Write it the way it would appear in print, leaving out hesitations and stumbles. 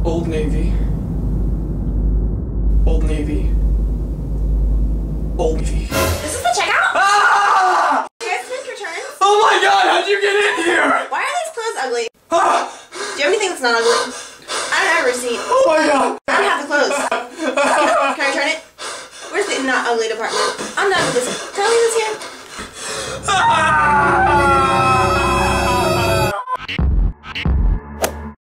Old Navy. Old Navy. Old Navy. This is the checkout? Ah! You guys make returns? Oh my god, how'd you get in here? Why are these clothes ugly? Ah! Do you have anything that's not ugly? I don't have a receipt. Oh my god. I don't have the clothes. Can I return it? Where's the not ugly department? I'm done with this. Can I leave this here? Ah!